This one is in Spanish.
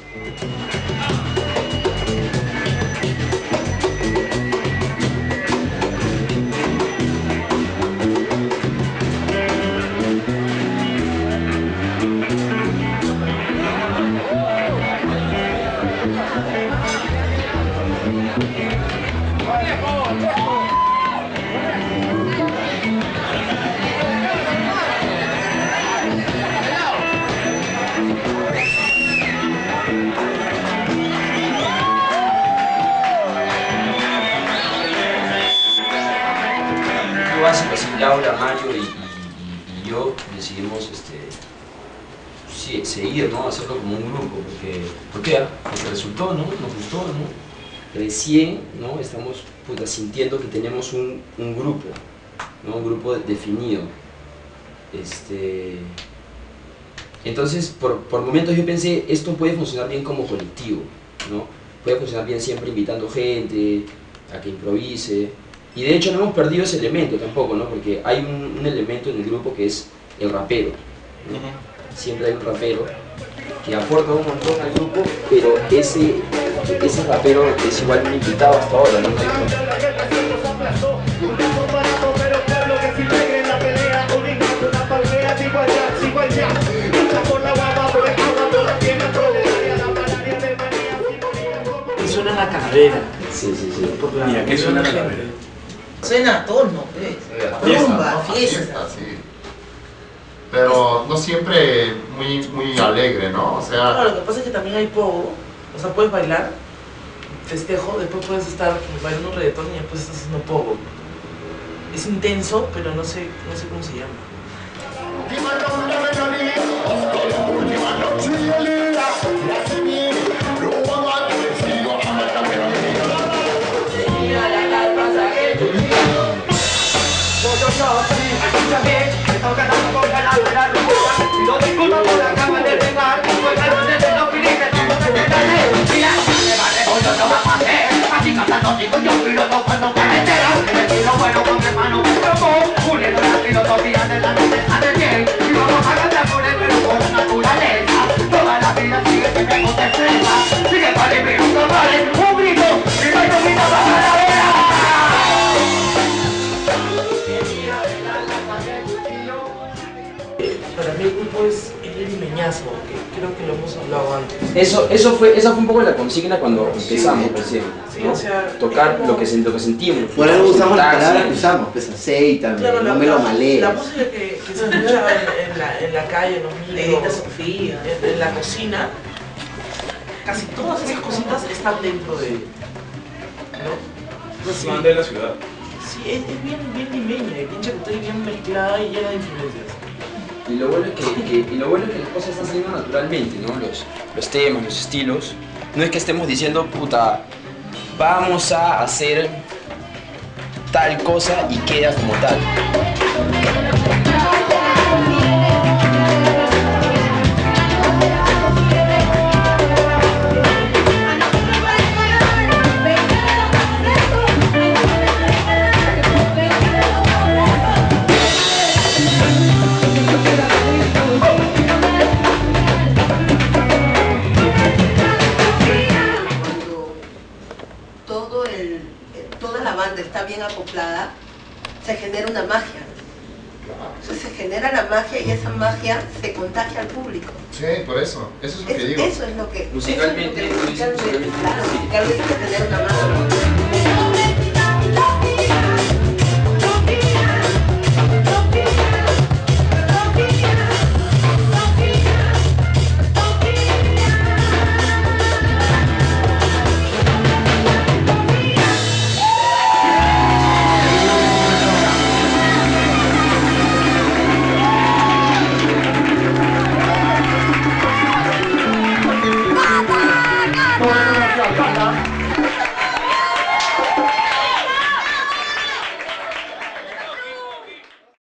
Laura, Mario y yo decidimos seguir, ¿no? Hacerlo como un grupo, porque resultó, ¿no? Nos gustó, ¿no? Recién, ¿no? Estamos sintiendo que tenemos un grupo, ¿no? Un grupo definido. Entonces, por momentos yo pensé, esto puede funcionar bien como colectivo, ¿no? Puede funcionar bien siempre invitando gente a que improvise. Y de hecho no hemos perdido ese elemento tampoco, ¿no? Porque hay un elemento en el grupo que es el rapero, ¿no? Siempre hay un rapero que aporta un montón al grupo, pero ese rapero es igual un invitado hasta ahora, ¿no? Suena la calavera. Sí. ¿Y a qué suena la calavera? Suena a tono, ¿ves? Rumba, fiesta. Sí. Pero no siempre muy alegre, ¿no? O sea... No, lo que pasa es que también hay pogo. O sea, puedes bailar, festejo, después puedes estar bailando un reggaetón y después estás haciendo pogo. Es intenso, pero no sé cómo se llama. Para mí el grupo es el limeñazo, que creo que lo hemos hablado antes. Esa fue un poco la consigna cuando empezamos recién, ¿no? O sea, tocar lo que sentimos. Por algo usamos la palabra que usamos, pues aceita, claro, no me lo malees. La música que se escucha en la calle, en los micros, Sofía, en la cocina, casi todas esas cositas están dentro de... ¿no? Sí. Van de la ciudad. Sí, es bien limeña, bien chacotera y bien mezclada y llena de influencias. Y lo bueno es que las cosas están saliendo naturalmente, ¿no? Los temas, los estilos. No es que estemos diciendo, puta, vamos a hacer tal cosa y queda como tal. Toda la banda está bien acoplada, se genera una magia. Entonces se genera la magia y esa magia se contagia al público. Sí, por eso. Eso es lo que digo. Eso es lo que... Musicalmente, claro, musicalmente genera una magia.